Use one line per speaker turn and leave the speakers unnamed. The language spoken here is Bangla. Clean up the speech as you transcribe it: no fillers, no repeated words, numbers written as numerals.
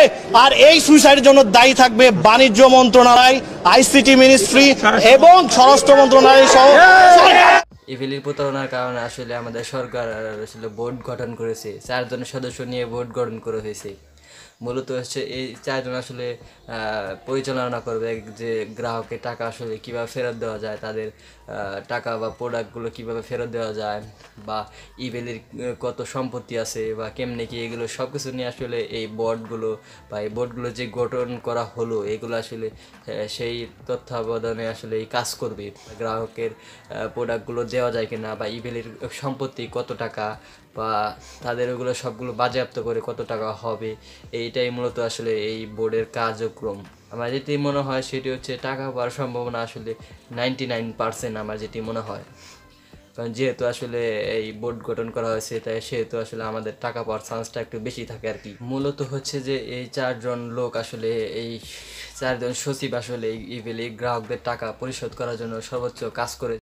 আর এই সুইসাইডের জন্য দায়ী থাকবে বাণিজ্য মন্ত্রণালয়, আইসিটি মিনিস্ট্রি এবং স্বরাষ্ট্র মন্ত্রণালয় সহ।
ইভিলির প্রতারণার কারণে আসলে আমাদের সরকার আসলে বোর্ড গঠন করেছে, 4 জন সদস্য নিয়ে বোর্ড গঠন করা হয়েছে। মূলত হচ্ছে এই 4 জন আসলে পরিচালনা করবে যে গ্রাহকের টাকা আসলে কীভাবে ফেরত দেওয়া যায়, তাদের টাকা বা প্রোডাক্টগুলো কীভাবে ফেরত দেওয়া যায়, বা ইভিলির কত সম্পত্তি আছে বা কেমনে কি, এগুলো সব কিছু নিয়ে আসলে এই বোর্ডগুলো বা এই বোর্ডগুলো যে গঠন করা হলো এগুলো আসলে সেই তত্ত্বাবধানে আসলে এই কাজ করবে। গ্রাহকের প্রোডাক্টগুলো দেওয়া যায় কিনা, বা ইভিলির সম্পত্তি কত টাকা, বা তাদের ওগুলো সবগুলো বাজেয়াপ্ত করে কত টাকা হবে, এইটাই মূলত আসলে এই বোর্ডের কার্যক্রম। আমার যেটি মনে হয় সেটি হচ্ছে টাকা পাওয়ার সম্ভাবনা আসলে 99% আমার যেটি মনে হয়, কারণ যেহেতু আসলে এই বোর্ড গঠন করা হয়েছে তাই সেহেতু আসলে আমাদের টাকা পাওয়ার চান্সটা একটু বেশি থাকে আর কি। মূলত হচ্ছে যে এই 4 জন লোক আসলে এই 4 জন সচিব আসলে ইভিলি গ্রাহকদের টাকা পরিশোধ করার জন্য সর্বোচ্চ কাজ করে।